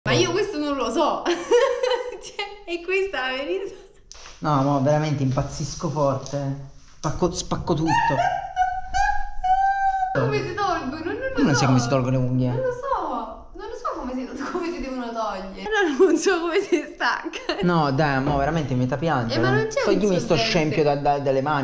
Ma io questo non lo so. Cioè, è questa la verità. No, ma veramente impazzisco forte. Spacco tutto. Come si tolgono? Non lo so. Non so come si tolgono le unghie. Non lo so come si devono togliere. Non so come si stacca. No, dai, mo veramente mi piangere. Ma non c'è un Toglimi sto solvente. scempio dalle mani.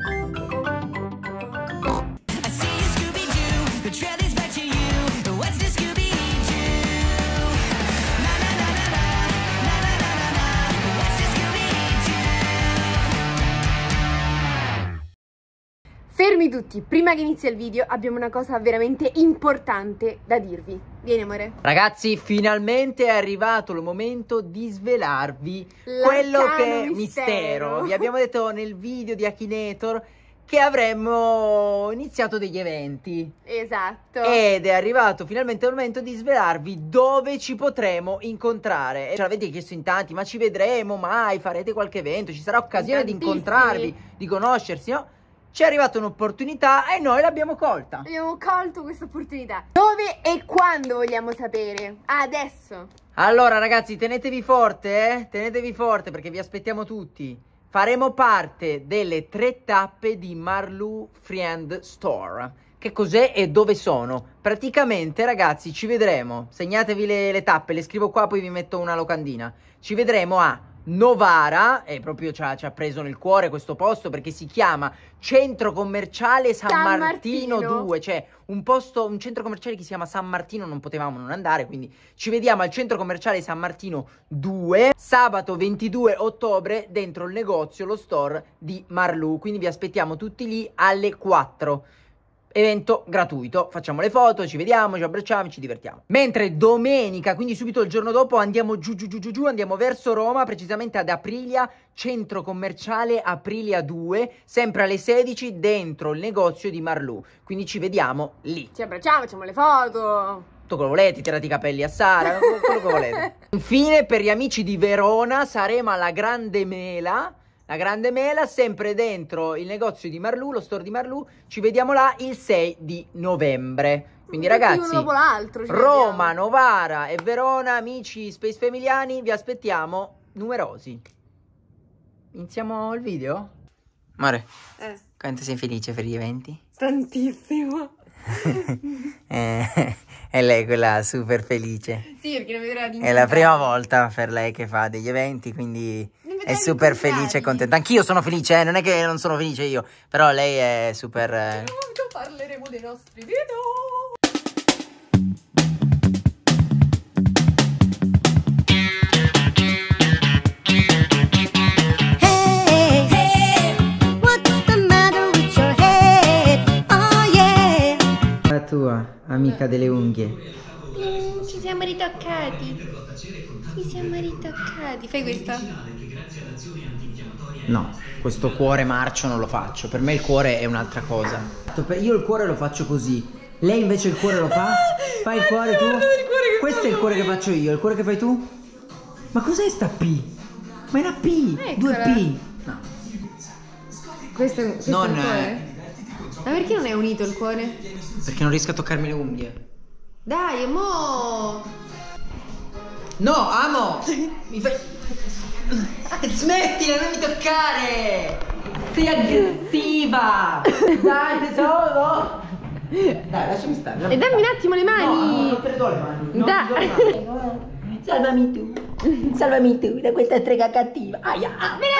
Fermi tutti, prima che inizi il video abbiamo una cosa veramente importante da dirvi. Vieni amore. Ragazzi, finalmente è arrivato il momento di svelarvi quello che è mistero. Vi abbiamo detto nel video di Akinator che avremmo iniziato degli eventi. Esatto. Ed è arrivato finalmente il momento di svelarvi dove ci potremo incontrare. Ce l'avete chiesto in tanti, ma ci vedremo mai? Farete qualche evento? Ci sarà occasione di incontrarvi, di conoscersi, no? Ci è arrivata un'opportunità e noi l'abbiamo colta. Abbiamo colto questa opportunità. Dove e quando vogliamo sapere? Adesso. Allora ragazzi, tenetevi forte, tenetevi forte perché vi aspettiamo tutti. Faremo parte delle 3 tappe di Marlou Friend Store. Che cos'è e dove sono? Praticamente ragazzi ci vedremo, segnatevi le tappe, le scrivo qua poi vi metto una locandina. Ci vedremo a Novara, e proprio ci ha preso nel cuore questo posto perché si chiama Centro Commerciale San Martino 2, cioè un centro commerciale che si chiama San Martino, non potevamo non andare, quindi ci vediamo al Centro Commerciale San Martino 2, sabato 22 ottobre dentro il negozio, lo store di Marlou, quindi vi aspettiamo tutti lì alle 4. Evento gratuito, facciamo le foto, ci vediamo, ci abbracciamo, ci divertiamo. Mentre domenica, quindi subito il giorno dopo, andiamo giù, andiamo verso Roma, precisamente ad Aprilia, centro commerciale Aprilia 2, sempre alle 16 dentro il negozio di Marlou. Quindi ci vediamo lì. Ci abbracciamo, facciamo le foto. Tutto quello che volete, tirate i capelli a Sara, quello che volete. Infine, per gli amici di Verona, saremo alla Grande Mela. La Grande Mela, sempre dentro il negozio di Marlou, lo store di Marlou. Ci vediamo là il 6 di novembre. Quindi ragazzi, uno dopo l'altro, Roma, Novara e Verona, amici Space Familiani, vi aspettiamo numerosi. Iniziamo il video? Amore, quanto sei felice per gli eventi? Tantissimo. E lei quella super felice. Sì, perché non vedrà di È la prima volta per lei che fa degli eventi, quindi è super felice e contenta. Anch'io sono felice, non è che non sono felice io, però lei è super... Parleremo dei nostri video. La tua amica delle unghie. Ci siamo ritoccati. Ci siamo ritoccati. Fai questa? No, questo cuore marcio non lo faccio. Per me il cuore è un'altra cosa. Io il cuore lo faccio così. Lei invece il cuore lo fa? Fai il cuore tu? Questo è il cuore che faccio io. Il cuore che fai tu? Ma cos'è sta P? Ma è una P! Eccola. 2 P! No. Questo Non è il cuore? Ma perché non è unito il cuore? Perché non riesco a toccarmi le unghie. Dai, mo! No, amo! Mi fai... Smettila, non mi toccare! Sei aggressiva! Dai, tesoro! Dai, lasciami stare. E dammi un attimo le mani! No, non te le do le mani. Non Da- ti do le mani. Salvami tu! Salvami tu da questa strega cattiva! Aia!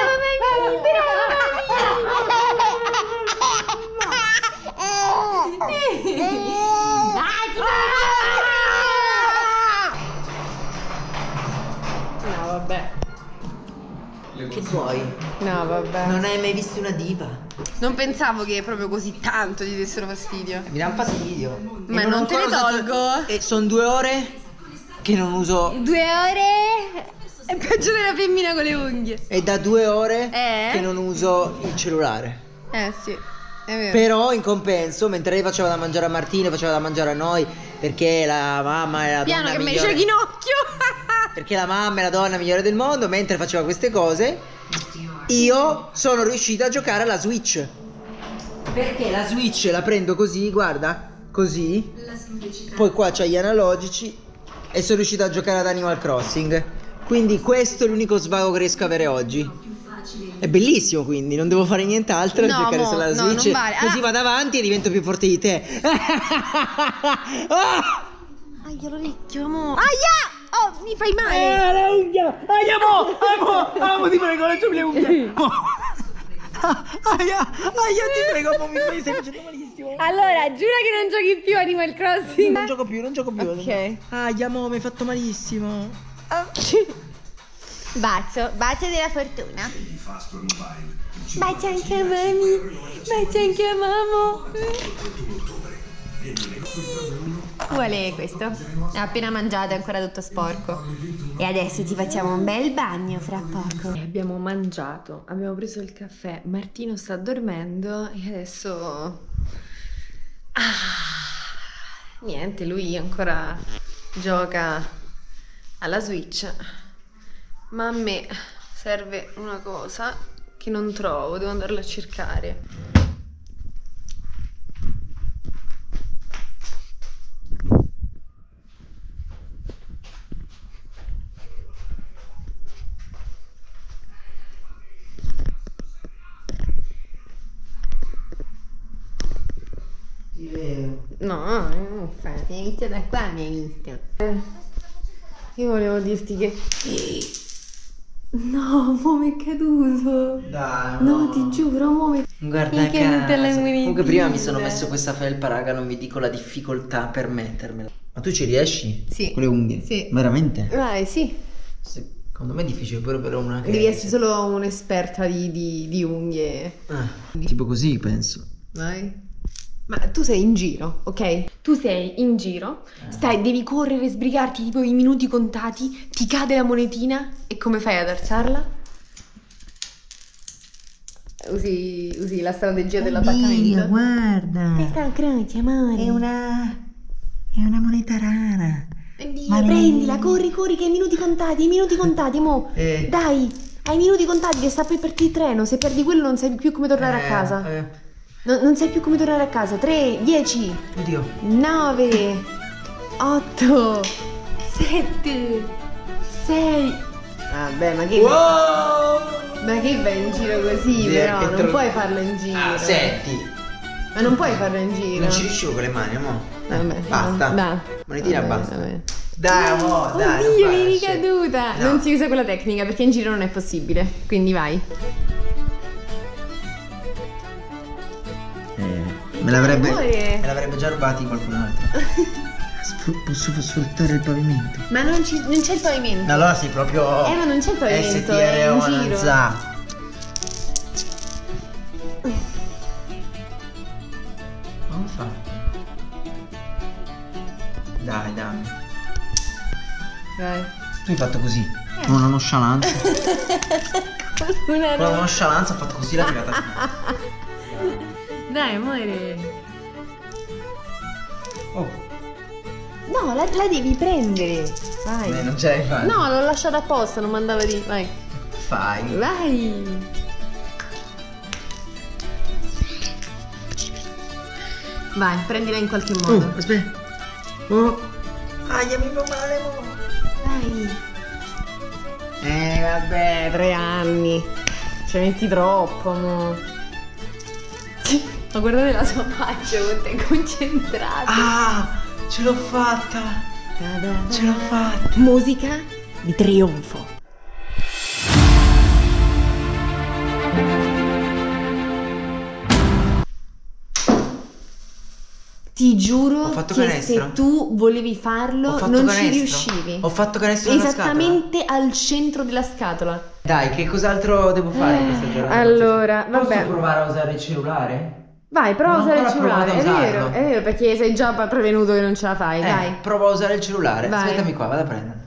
No, vabbè. Che vuoi? No, vabbè. Non hai mai visto una diva? Non pensavo che proprio così tanto gli dessero fastidio. Mi dà un fastidio. Ma non te le tolgo. E sono 2 ore che non uso. 2 ore è peggio della femmina con le unghie. È da 2 ore Eh? che non uso il cellulare. Sì, è vero. Però in compenso, mentre lei faceva da mangiare a Martino, faceva da mangiare a noi, perché la mamma è la Piano donna che mi migliore. dice ginocchio. Perché la mamma è la donna migliore del mondo, mentre faceva queste cose, io sono riuscita a giocare alla Switch. Perché la Switch la prendo così, guarda, così. Poi qua c'ha gli analogici e sono riuscito a giocare ad Animal Crossing. Quindi questo è l'unico svago che riesco a avere oggi. È bellissimo, quindi non devo fare nient'altro, No, giocare mo, sulla no, Switch. non vale. Così vado avanti e divento più forte di te. Aia, l'orecchio, amore. Aia! Oh, mi fai male. La unghia! Amo, ti prego, lasciami le unghie. Aia, ti prego, mi stai facendo malissimo. Allora, giura che non giochi più Animal Crossing. Non gioco più. Ok. Aia, mo, mi hai fatto malissimo. Bacio della fortuna. Bacio anche a mami. Bacio anche a mamma. Qual è questo? Ha appena mangiato, è ancora tutto sporco. E adesso ti facciamo un bel bagno fra poco. Abbiamo mangiato, abbiamo preso il caffè. Martino sta dormendo e adesso... niente, lui ancora gioca alla Switch. Ma a me serve una cosa che non trovo, devo andarla a cercare. No, non fa, mi hai visto da qua, mi hai visto. Io volevo dirti che... No, mo mi è caduto. Dai, no, ti giuro, mo mi... Guarda mi è caduta la Comunque prima mi sono monettina. messo questa felpa, raga, non vi dico la difficoltà per mettermela. Ma tu ci riesci? Sì. Con le unghie? Sì. Veramente? Vai, sì. Secondo me è difficile pure per una che... Devi essere solo un'esperta di unghie. tipo così, penso. Vai. Ma tu sei in giro, ok? Tu sei in giro, devi correre, sbrigarti tipo i minuti contati, ti cade la monetina e come fai ad alzarla? Usi la strategia dell'attaccamento. Guarda. Questa croce, amore. È una moneta rara. Oddio, prendila, corri, che hai i minuti contati, mo. Dai, hai i minuti contati che sta per partire il treno, se perdi quello non sai più come tornare a casa. Non sai più come tornare a casa. 3, 10, Oddio. 9, 8, 7, 6. Vabbè, ma che... Wow! Ma che vai in giro così, Sì, però? che Non puoi farlo in giro. Senti. Ma non puoi farlo in giro. Non ci riuscivo con le mani, amore. Vabbè, Basta. Dai. Monetina, Vabbè, basta. vabbè. Dai, amore, dai. Oddio, non mi è fare ricaduta. No. Non si usa quella tecnica perché in giro non è possibile. Quindi vai. Me l'avrebbe già rubati qualcun altro. Posso sfruttare il pavimento? Ma non c'è il pavimento. Allora sei proprio... Ma non c'è il pavimento, è in giro. Come fa? Dai, dammi. Vai. Tu hai fatto così, con una nonchalance. Una Con una nonchalance ha fatto così la tirata su. Dai, amore. Oh, No, la devi prendere. Vai. non ce l'hai fatta. No, l'ho lasciata apposta, non mandava di... Vai. Fai. Vai. Vai, prendila in qualche modo. Aspetta. Oh. Aia, mi fa male, mo. Vai. Vabbè, 3 anni. Ci metti troppo, mo. Ma guardate la sua faccia, quanto è concentrata. Ah, ce l'ho fatta. Ce l'ho fatta. Musica di trionfo. Ti giuro Ho fatto che canestro. se tu volevi farlo Ho fatto non canestro. ci riuscivi. Ho fatto canestro nella Esattamente al centro della scatola. Dai, che cos'altro devo fare in questa giornata? Allora, Posso vabbè. provare a usare il cellulare? Vai, prova a Non ho usare il ancora cellulare. provato a È vero, usarlo. è vero, perché sei già prevenuto che non ce la fai. Vai. Provo a usare il cellulare. Vai. Aspettami qua, vado a prendere.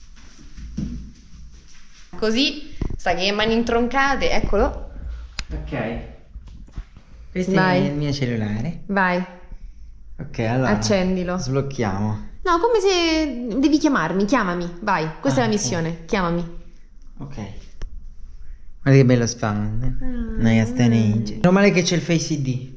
Così, sta che mani introncate, eccolo. Ok. Questo Vai. è il mio cellulare. Vai, Ok, allora. accendilo. Sblocchiamo. No, come se devi chiamarmi, chiamami. Vai, questa è la ok. missione. Chiamami. Ok. Guarda che bello spawn. Nice Age. Meno male che c'è il Face ID.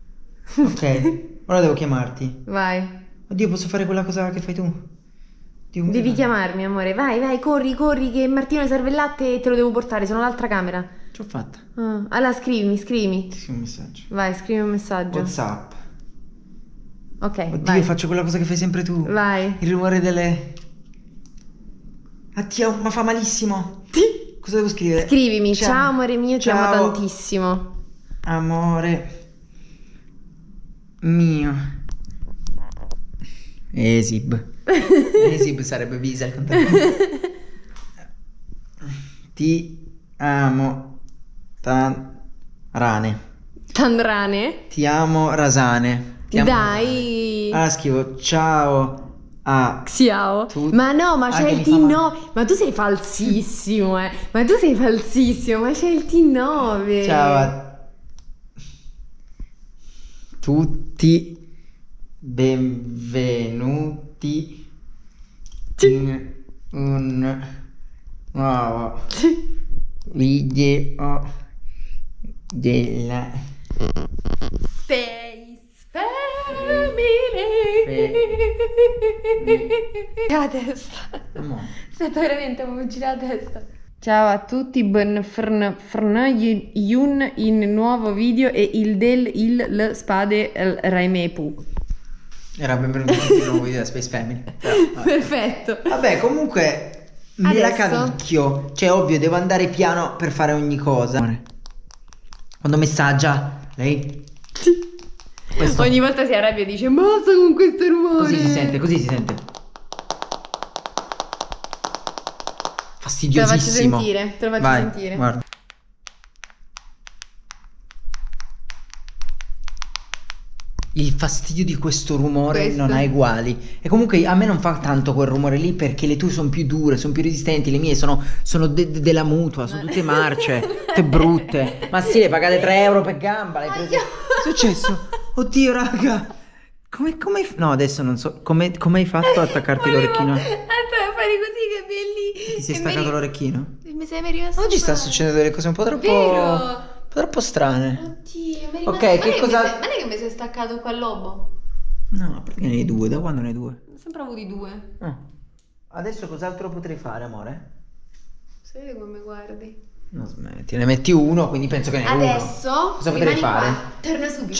Ok. Ora devo chiamarti. Vai. Oddio, posso fare quella cosa che fai tu? Devi chiamarmi, amore. Vai, corri, che Martino serve il latte e te lo devo portare, sono all'altra camera. Ce l'ho fatta. Allora scrivimi. Ti scrivo un messaggio. Vai, scrivi un messaggio. WhatsApp. Ok, Oddio, vai. faccio quella cosa che fai sempre tu. Vai. Il rumore delle... Addio, ma fa malissimo. Cosa devo scrivere? Scrivimi, ciao amore mio, ti amo Ciao. tantissimo. Amore mio. Esib. Esib sarebbe Visa il contatto. Ti amo Rane. Tandrane? Ti amo Rasane. Ti amo Dai. Allora scrivo ciao a Xiao. Ma no, ma c'è che il mi fa male. T9. Ma tu sei falsissimo, Ma tu sei falsissimo, ma c'è il T9. Ciao a tutti, benvenuti in un nuovo video della Space Family. La testa. Aspetta, veramente, mi gira la testa. Ciao a tutti, Yun in nuovo video e il spade Raimepu. Era benvenuto in un nuovo video da Space Family. Però, vabbè. Perfetto. Vabbè, comunque me la Adesso? cavicchio. Cioè, ovvio, devo andare piano per fare ogni cosa. Quando messaggia, lei... Questo. Ogni volta si arrabbia e dice basta con questo rumore. Così si sente, così si sente. Te lo faccio Fastidiosissimo. sentire, te lo faccio Vai, sentire. guarda. Il fastidio di questo rumore Questo. non ha uguali. E comunque a me non fa tanto quel rumore lì perché le tue sono più dure, sono più resistenti. Le mie sono della mutua, sono tutte marce, tutte brutte. Ma sì, le pagate 3 euro per gamba. L'hai preso. Che è successo? Oddio, raga. Come no, adesso non so. Come hai fatto a attaccarti l'orecchino? Aspetta, fare così che belli. Ti sei staccato l'orecchino? Mi sei rimasto. Oggi sta succedendo delle cose un po' troppo. Vero? Un po' troppo strane. Oddio, mi è Ok, rimasto. che cosa- Ma non è che mi sei staccato qua al lobo? No, perché ne hai due? Da quando ne hai due? Ne ho sempre avuti due. Adesso cos'altro potrei fare, amore? Si vede come mi guardi. Non smetti, ne metti uno, quindi penso che ne hai uno. Adesso Cosa potrei rimani fare? qua. Torna subito.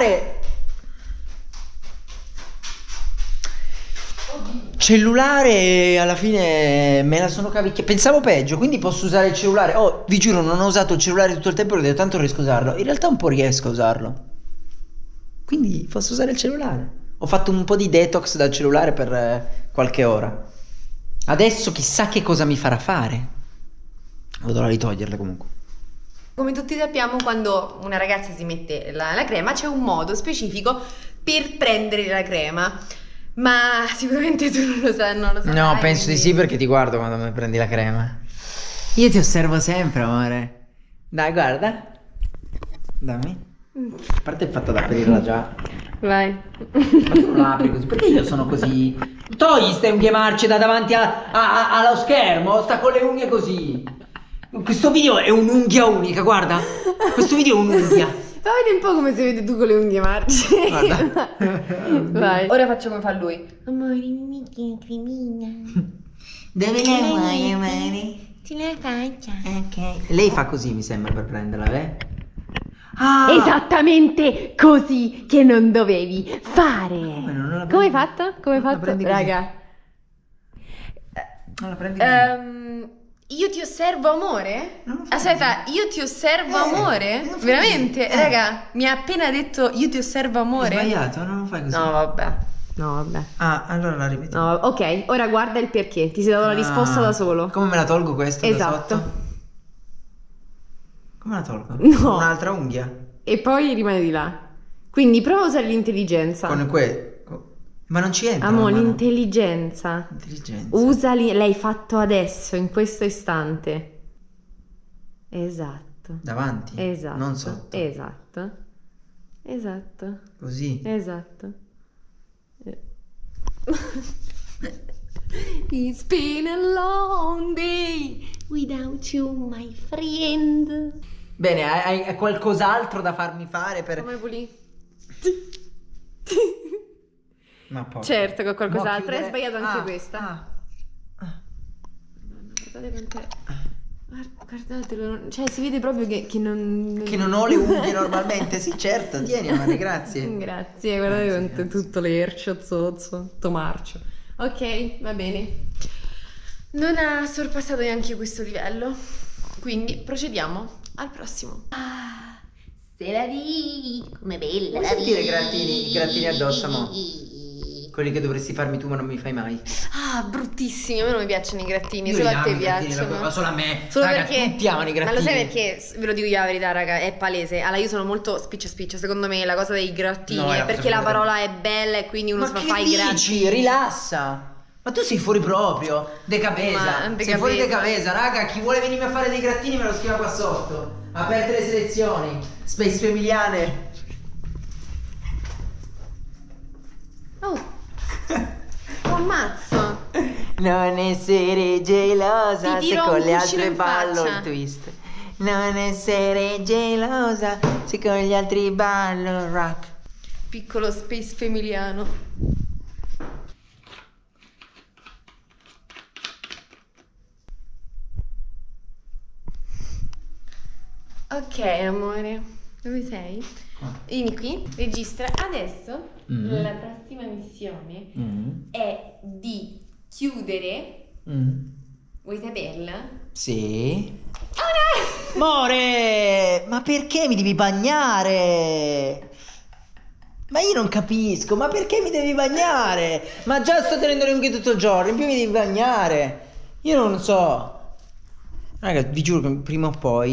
Cellulare alla fine me la sono cavicchiata. Pensavo peggio, quindi posso usare il cellulare. Oh, vi giuro, non ho usato il cellulare tutto il tempo perché tanto riesco a usarlo. In realtà un po' riesco a usarlo. Quindi posso usare il cellulare. Ho fatto un po' di detox dal cellulare per qualche ora. Adesso chissà che cosa mi farà fare. Vado a ritoglierle comunque. Come tutti sappiamo, quando una ragazza si mette la crema c'è un modo specifico per prendere la crema. Ma sicuramente tu non lo sai, non lo sai. No, penso di sì perché ti guardo quando mi prendi la crema. Io ti osservo sempre, amore. Dai, guarda. Dammi. A parte il fatto da aprirla già. Vai. Ma tu non la apri così? Perché io sono così? Togli ste unghie marce da davanti allo schermo. Sta con le unghie così. Questo video è un'unghia unica, guarda. Questo video è un'unghia. Vedi un po' come si vede tu con le unghie marce. Guarda. Vai. Ora faccio come fa lui. Amore, mi metti una cremina. Dove la vuoi, amore? Te la faccia. Ok. Lei fa così, mi sembra, per prenderla, Ah! Esattamente così che non dovevi fare. non la prendi? Come hai fatto? Come hai Non la fatto? prendi così. Raga. Non la prendi così. Io ti osservo amore? Non lo fai Aspetta, io ti osservo amore? non lo fai Veramente? così. Raga, mi ha appena detto io ti osservo Hai amore? sbagliato, non lo fai così. No, vabbè. No, vabbè. Ah, allora la rimetti. No, ok, ora guarda il perché. Ti sei dato la risposta da solo. Come me la tolgo questa da Esatto. sotto? Come la tolgo? No. Un'altra unghia? E poi rimane di là. Quindi prova a usare l'intelligenza. Ma non ci entra Amo, la mano. l'intelligenza. Intelligenza. L'hai fatto adesso, in questo istante. Esatto. Davanti? Esatto. Non sotto. Esatto. Esatto. Così. Esatto. It's been a long day without you, my friend. Bene, hai qualcos'altro da farmi fare per... Come pulì? Ma poi... Certo che ho Mo' qualcos'altro, hai chiudere- sbagliato anche questa. guardate quant'è. Guardatelo, cioè si vede proprio che non... Che non ho le unghie normalmente, sì certo, tieni Mari, grazie. Grazie, guardate quanto è tutto lercio, zozzo, tutto marcio. Ok, va bene. Non ha sorpassato neanche questo livello, quindi procediamo al prossimo. Ah, se la di, come bella Vuoi la sentire di. i grattini addosso, mo? Quelli che dovresti farmi tu ma non mi fai mai. Ah, bruttissimi, a me non mi piacciono i grattini, Io solo li a amo te i grattini, piacciono. ma solo a me. Solo Raga, perché tutti amano i Ma lo grattini. sai perché? Ve lo dico io la verità, raga, è palese. Allora, io sono molto spiccia. Secondo me la cosa dei grattini No, è è la cosa perché la più parola è bella e quindi uno Ma si che fa i dici? grattini. Rilassa. Ma tu sei fuori proprio. De cabeza. Ma Sei fuori de cabeza, raga. Chi vuole venirmi a fare dei grattini me lo scriva qua sotto. Aperte le selezioni. Space Femiliane. Oh, ammazzo. Non essere gelosa Ti se tiro con un le cuscino altre in ballo faccia. il twist. Non essere gelosa se con gli altri ballo il rock. Piccolo space femiliano. Ok, amore. Dove sei? Vieni qui, registra. Adesso la prossima missione è di chiudere. Vuoi saperla? Sì. Amore, ma perché mi devi bagnare? Ma io non capisco, ma perché mi devi bagnare? Ma già sto tenendo le unghie tutto il giorno, in più mi devi bagnare. Io non so. Raga, vi giuro che prima o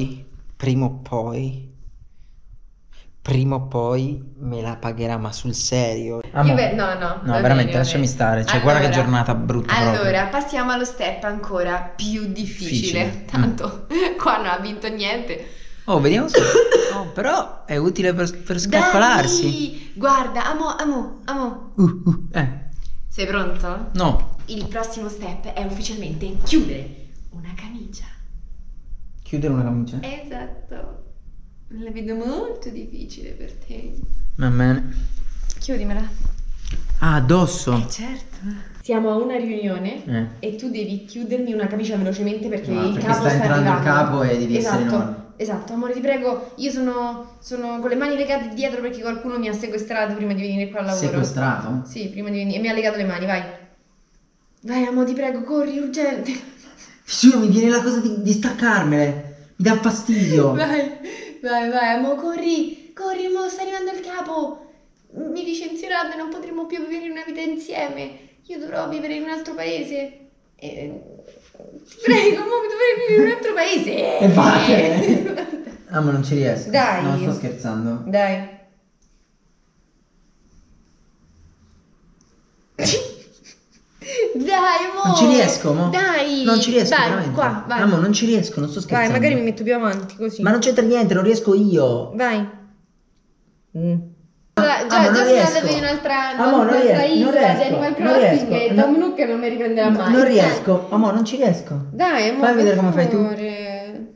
poi me la pagherà, ma sul serio. No, No, va veramente, bene, lasciami va bene. stare. Cioè, guarda che giornata brutta proprio. Allora, passiamo allo step ancora più difficile. Difficile. Tanto qua non ha vinto niente. Oh, vediamo se... Oh, però è utile per scalcolarsi. Dai! Guarda, amo. Sei pronto? No. Il prossimo step è ufficialmente chiudere una camicia. Chiudere una camicia? Esatto. La vedo molto difficile per te. Va bene. Chiudimela. Ah, addosso. Certo. Siamo a una riunione e tu devi chiudermi una camicia velocemente perché il perché capo sta entrando arrivando. il capo e devi essere enorme. Esatto, amore, ti prego, io sono con le mani legate dietro perché qualcuno mi ha sequestrato prima di venire qua al lavoro. Sequestrato? Sì, prima di venire. E mi ha legato le mani, vai. Vai, amore, ti prego, corri, urgente. Giuro, mi viene la cosa di staccarmele. Mi dà fastidio. Vai, amore, corri, mo, sta arrivando il capo. Mi licenzieranno e non potremo più vivere una vita insieme. Io dovrò vivere in un altro paese. Ti prego, mo, dovrei vivere in un altro paese. E vattene. Ah, ma non ci riesco. Dai. No, sto scherzando. Dai. Dai, mo. Non ci riesco, mo. Dai. Non ci riesco, Vai, veramente. qua, vai. Ah, ma non ci riesco, non sto Vai, scherzando. magari mi metto più avanti, così. Ma non c'entra niente, non riesco io. Vai. Ma Già non sono riesco. andata in un'altra Amore, non isola riesco, di Animal non Crossing riesco. e Tom Nook non mi riprenderà mai. Non riesco. Amore, non ci riesco. Dai, amore, Fai vedere per come fai tu. favore.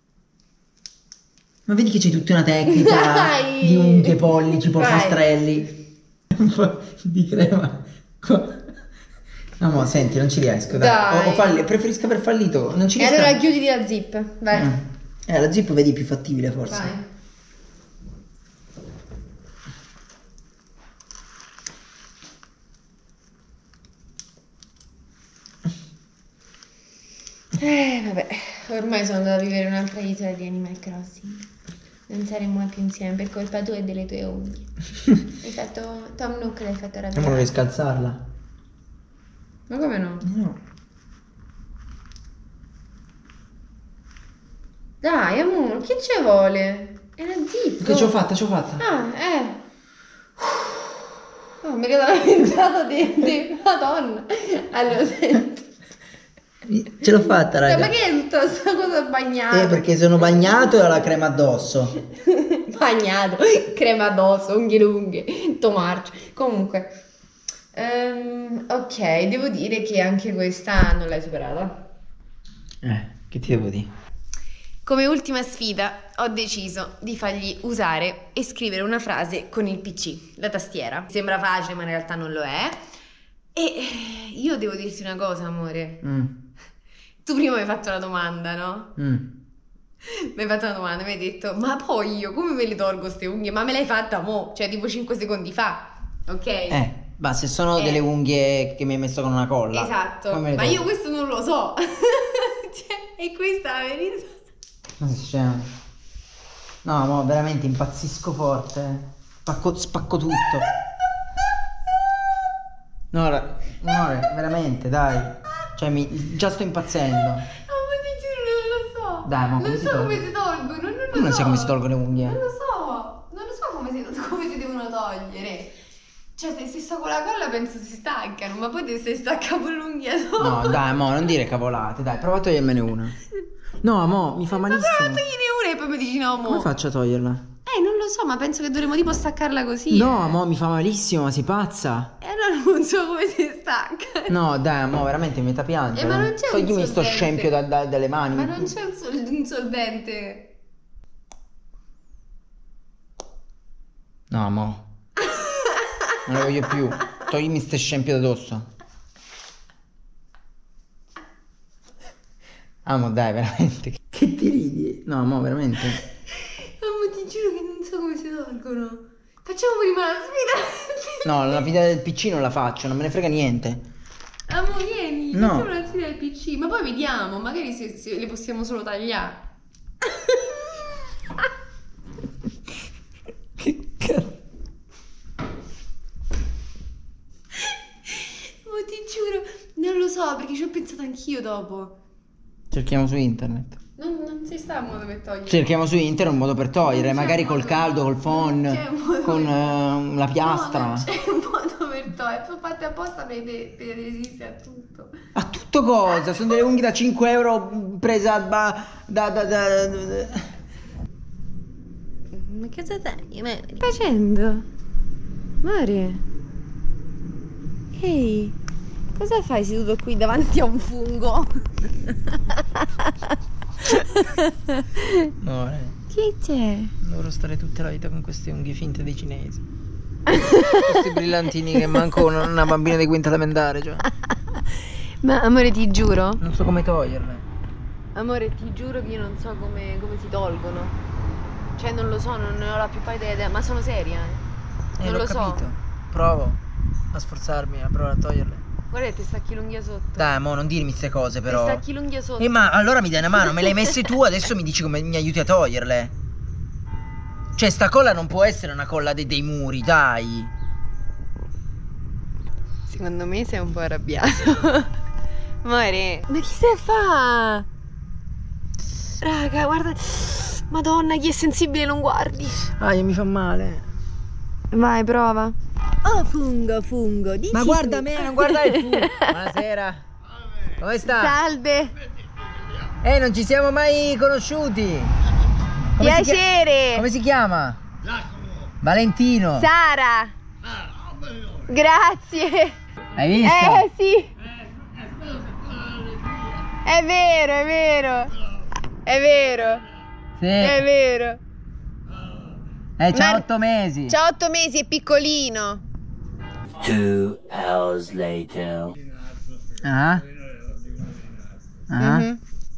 Ma vedi che c'è tutta una tecnica Dai. di unghie, pollici, Vai. polpastrelli. Un po' di crema. No, mo, senti, non ci riesco. Dai. Dai. Preferisco aver fallito. Non ci E riesco. allora chiuditi la zip, vai. La zip vedi più fattibile forse. Vai. Vabbè, ormai sono andata a vivere in un'altra isola di Animal Crossing. Non saremo mai più insieme per colpa tua e delle tue unghie. Hai fatto Tom Nook, l'hai fatto Non arrabbiare. vorrei scalzarla. Ma come no? No. Dai, amore, che ci vuole? È una zip. Che ci ho fatta, Ah, Oh, mi vedo la pensata di Madonna. Allora, senti. Ce l'ho fatta, raga. Ma che è tutta questa cosa bagnata? Perché sono bagnato e ho la crema addosso. Bagnato, crema addosso, unghie lunghe, tomarci. Comunque, ok, devo dire che anche questa non l'hai superata. Che ti devo dire? Come ultima sfida ho deciso di fargli usare e scrivere una frase con il PC, la tastiera. Sembra facile ma in realtà non lo è. E io devo dirti una cosa, amore. Tu prima mi hai fatto una domanda, no? Mi hai fatto una domanda, mi hai detto, ma poi io come me le tolgo ste unghie? Ma me l'hai fatta mo', cioè tipo 5 secondi fa, ok? Ma se sono delle unghie che mi hai messo con una colla. Esatto, come me le ma tolgo? io questo non lo so. Cioè, e questa è la verità. Ma sei scemo. No, mo veramente impazzisco forte. Spacco tutto. No, amore, veramente, dai. Cioè, già sto impazzendo. No, ma ti giuro, non lo so. Dai, ma non so come si tolgono, non lo so. Non sai come si tolgono le unghie? Non lo so come si devono togliere. Cioè, se sto con la colla penso si staccano, ma poi se stacca pure l'unghia dopo. No, dai, mo, non dire cavolate, dai, prova a togliermene una. No, mo, mi fa malissimo. Ma prova a togliere una e poi mi dici no, mo. Come faccio a toglierla? Non lo so, ma penso che dovremmo tipo staccarla così. No, mo, mi fa malissimo, ma sei pazza? E allora non so come si stacca. No, dai, mo, veramente mi metta piangere. Ma non c'è un Toglimi sto solvente. scempio dalle mani. Ma non c'è un solvente. No, mo. Non le voglio più. Toglimi ste scempio da dosso. Ah, mo, dai, veramente. Che ti ridi? No, mo, veramente. Ma ti giuro che non so come si tolgono. Facciamo prima la sfida. No, la vita del PC non la faccio, non me ne frega niente. Amo, vieni. No. Facciamo la sfida del PC. Ma poi vediamo, magari se le possiamo solo tagliare. Che cazzo? Ma ti giuro, non lo so perché ci ho pensato anch'io dopo. Cerchiamo su internet. Non si sta a modo per togliere. Cerchiamo su internet un modo per togliere, Non c'è magari modo. col caldo, col phon, Non c'è modo. con la piastra. No, non c'è un modo per togliere. Sono fatte apposta per resistere a tutto. A tutto cosa? Sono delle unghie da 5 euro presa da. Ma cosa stai? Ma che stai facendo? Mare? Ehi, cosa fai seduto qui davanti a un fungo? No, Che c'è? dovrò stare tutta la vita con queste unghie finte dei cinesi. Questi brillantini che manco una bambina di quinta elementare, cioè. Ma amore, ti giuro. Non so come toglierle. Amore, ti giuro che io non so come si tolgono. Cioè, non lo so, non ne ho la più pallida idea. Ma sono seria, non l'ho lo capito. so. Provo a sforzarmi, a provare a toglierle. Guarda, ti stacchi l'unghia sotto. Dai, mo, non dirmi queste cose, però. Ti stacchi l'unghia sotto. Ma allora mi dai una mano, me le hai messe tu, adesso mi dici come mi aiuti a toglierle. Cioè, sta colla non può essere una colla dei muri, dai. Secondo me sei un po' arrabbiato. Amore, ma chi stai a fa? Raga, guarda. Madonna, chi è sensibile non guardi. Mi fa male. Vai, prova. Oh, fungo, dici Ma guarda tu. me, non guardare il fungo. Buonasera. Come sta? Salve. Non ci siamo mai conosciuti. Piacere. Come si chiama? Valentino. Sara. Grazie. Hai visto? Sì. È vero, è vero. È vero. Sì. È vero. C'ha Ma- 8 mesi. C'ha 8 mesi, è piccolino. 2 hours later. Ah. Mhm.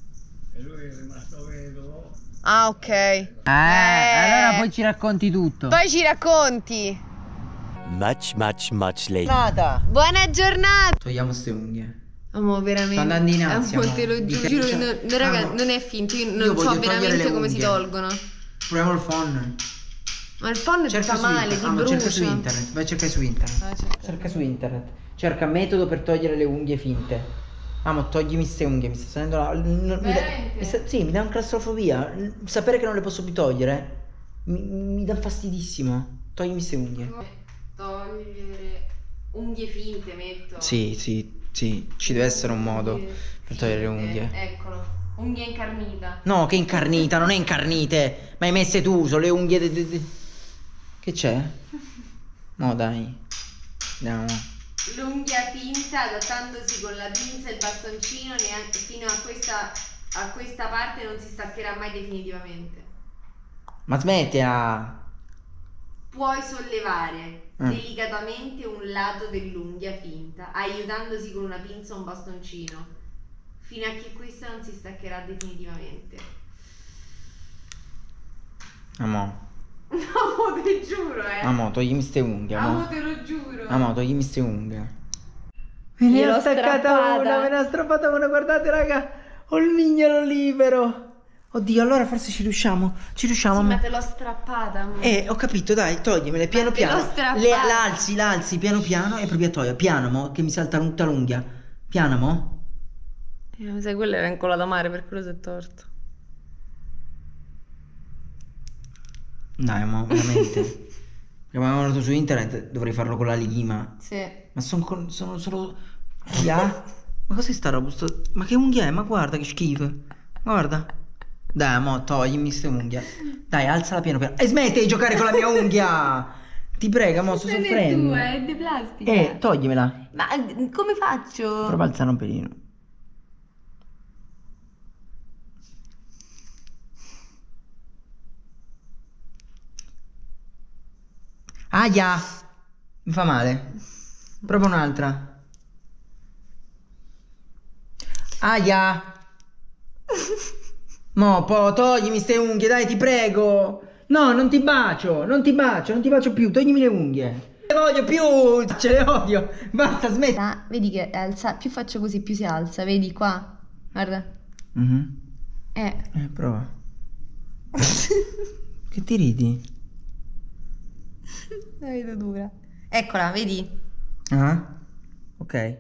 Ah, ok. Allora poi ci racconti tutto. Poi ci racconti. Much later. Nata. Buona giornata. Togliamo ste unghie. Amo, veramente. Sto andando in ansia, Amore, mo. te lo Di giuro che che- no, raga, Amo. non è finto, io Io non so voglio togliere veramente le come si unghie. tolgono. Proviamo il phon. Ma il phon ti fa su male, internet. ti Ma cerca su brucia. internet. Vai a cercare su internet. Cerca su internet. Cerca metodo per togliere le unghie finte. Amo, toglimi ste unghie, mi sta salendo la. Veramente? Sì, mi dà un claustrofobia. Sapere che non le posso più togliere mi dà fastidissimo. Toglimi ste unghie. Togliere unghie finte, metto. Sì, ci deve essere un modo per togliere le unghie. Eccolo, unghia incarnita. No, che incarnita, non è incarnite. Ma hai messe tu, sono le unghie. Che c'è? No, dai. Andiamo. L'unghia finta adattandosi con la pinza e il bastoncino neanche fino a questa parte non si staccherà mai definitivamente. Ma smettila. Puoi sollevare delicatamente un lato dell'unghia finta aiutandosi con una pinza o un bastoncino Fino a che questa non si staccherà definitivamente. Amo. No, te giuro, Amo, toglimi ste unghie, amo. te lo giuro. Amo, toglimi ste unghie. Gliel'ho strappata. Me ne ha strappata una, guardate raga. Ho il mignolo libero. Oddio, allora forse ci riusciamo. Ci riusciamo. Sì, ma te l'ho strappata, amore. Ho capito, dai, toglimele piano te l'ho piano. strappata. La alzi piano piano e provi a togliere. Piano, mo, che mi salta tutta l'unghia. Piano, mo. Mi sa che quella era incollata a mare, per quello si è torto. Dai, mo, veramente. Abbiamo guardato su internet, dovrei farlo con la lima. Sì. Ma sono solo. Ma cos'è sta roba? Ma che unghia è? Ma guarda che schifo. Guarda. Dai, mo, toglimi ste unghie. Dai, alzala piano piano. E smetti di giocare con la mia unghia! Ti prego, mo, sto soffrendo. è di plastica. Toglimela. Ma come faccio? Prova a alzare un pelino. Aia! Mi fa male. Prova un'altra. Aia! Mo, toglimi ste unghie, dai, ti prego. No, non ti bacio più, toglimi le unghie. Non le voglio più, ce le odio. Basta, smetti. Vedi che alza, più faccio così, più si alza, vedi qua? Guarda. Prova. Che ti ridi? La vedo dura. Eccola, vedi? Ah, ok.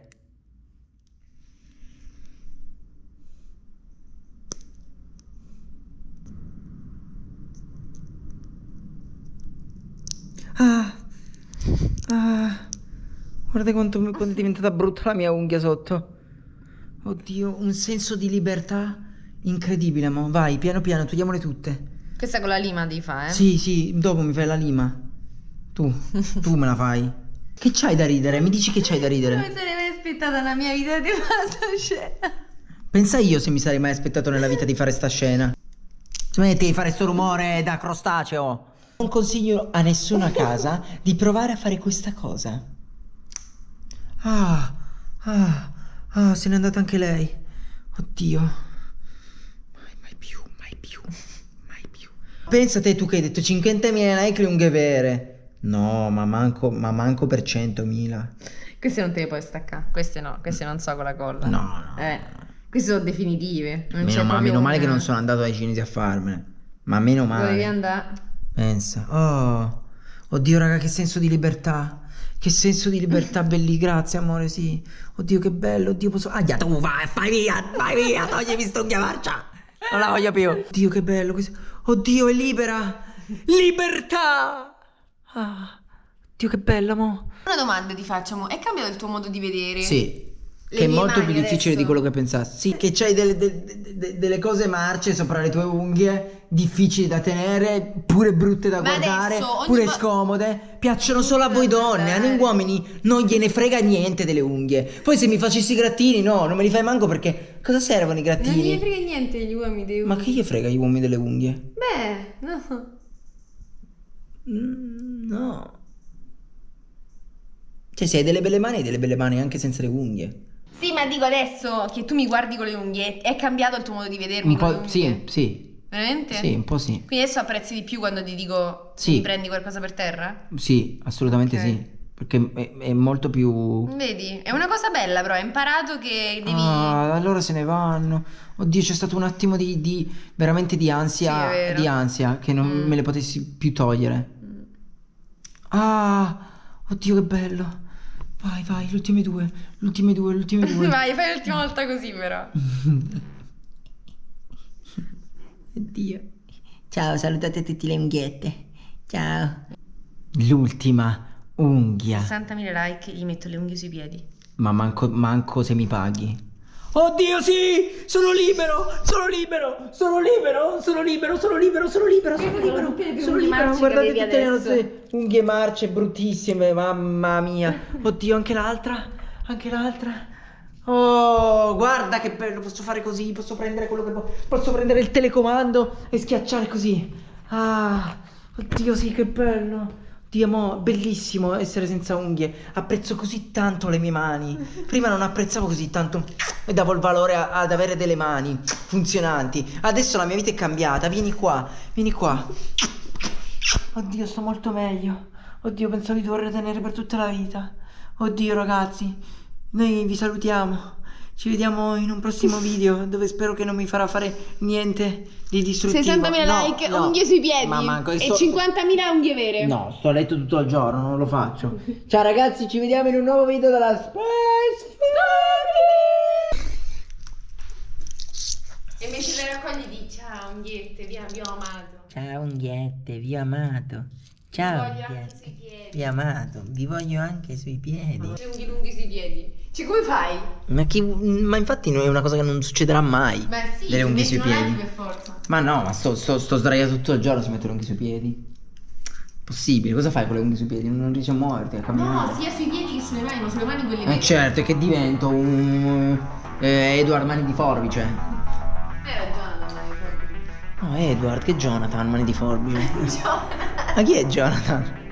Guarda quanto è diventata brutta la mia unghia sotto. Oddio, un senso di libertà incredibile, mo. Vai, piano piano, togliamole tutte. Questa con la lima devi fare, Sì, dopo mi fai la lima. Tu me la fai. Che c'hai da ridere? Mi dici che c'hai da ridere? Non mi sarei mai aspettata nella mia vita di fare sta scena. Pensa io se mi sarei mai aspettato nella vita di fare sta scena. Smetti di fare sto rumore da crostaceo. Non consiglio a nessuno a casa di provare a fare questa cosa. Se n'è andata anche lei. Oddio. Mai più. Pensa te, tu che hai detto 50.000 like le unghie vere. No, ma manco per 100.000. Queste non te le puoi staccare. Queste no, queste non so con la colla. No. Queste sono definitive. Non c'è proprio Meno male una. che non sono andato ai cinesi a farmene. Ma meno male. Dovevi andare. Pensa. Oddio raga, che senso di libertà. Che senso di libertà, belli, grazie amore, sì. Oddio che bello, oddio posso. Tu vai via, toglimi st'unghia marcia. Non la voglio più. Oddio che bello. Oddio, è libera. Libertà. Oddio che bella, mo. Una domanda ti faccio, mo. È cambiato il tuo modo di vedere? Sì. Le Che è mie molto mani più difficile adesso? di quello che pensassi. Sì, che c'hai delle cose marce sopra le tue unghie, difficili da tenere, pure brutte da Ma guardare, adesso ogni pure vo- scomode. Piacciono solo a voi donne, a noi uomini non gliene frega niente delle unghie. Poi se mi facessi i grattini, no, non me li fai manco perché cosa servono i Non grattini? gli frega niente agli uomini dei Ma che gli frega gli uomini delle unghie? Beh, no. No. Cioè, se hai delle belle mani, hai delle belle mani anche senza le unghie. Sì, ma dico adesso che tu mi guardi con le unghie, è cambiato il tuo modo di vedermi Un con le po', unghie? sì. Veramente? Sì, un po' sì. Quindi adesso apprezzi di più quando ti dico Sì. mi prendi qualcosa per terra? Sì, assolutamente Ok. sì. Perché è molto più. Vedi? È una cosa bella però, hai imparato che devi... Allora se ne vanno. Oddio, c'è stato un attimo veramente di ansia. Sì, è vero. Di ansia che non me le potessi più togliere. Oddio, che bello. Vai, le ultime due. Vai, fai l'ultima volta così però. Oddio. Ciao, salutate tutte le unghiette. Ciao. L'ultima unghia. 60.000 like, gli metto le unghie sui piedi. Ma manco se mi paghi. Oddio sì! Sono libero! Guardate tutte le nostre unghie marce bruttissime, mamma mia. Oddio, anche l'altra. Oh, guarda che bello, posso fare così, posso prendere quello che posso prendere il telecomando e schiacciare così. Oddio sì, che bello. Dio, mo, bellissimo essere senza unghie. Apprezzo così tanto le mie mani. Prima non apprezzavo così tanto e davo il valore ad avere delle mani funzionanti. Adesso la mia vita è cambiata. Vieni qua, vieni qua. Oddio, sto molto meglio. Oddio, pensavo di dover tenere per tutta la vita. Oddio, ragazzi, noi vi salutiamo. Ci vediamo in un prossimo video dove spero che non mi farà fare niente di distruttivo. 60.000 like, unghie sui piedi e 50.000 unghie vere. No, sto a letto tutto il giorno, non lo faccio. Ciao ragazzi, ci vediamo in un nuovo video della Spice Family. E invece le raccogli di ciao unghiette, vi abbiamo amato. Ciao unghiette, vi ho amato. Ciao Vi voglio anche unghiette, sui piedi. vi ho amato. Vi voglio anche sui piedi. C'è unghi lunghi sui piedi. Cioè, come fai? Ma infatti è una cosa che non succederà mai. Beh sì, delle unghie sui non hai piedi. per forza. Ma no, ma sto sdraiato tutto il giorno, si mette le unghie sui piedi. Possibile, cosa fai con le unghie sui piedi? Non riesci a muoverti, a camminare. No, sia sui piedi che sulle mani, ma sulle mani quelle vere. Certo, è che divento un Edward Mani di Forbice. Era Jonathan, No, Edward, che Jonathan Mani di Forbice? Jonathan. Ma chi è Jonathan?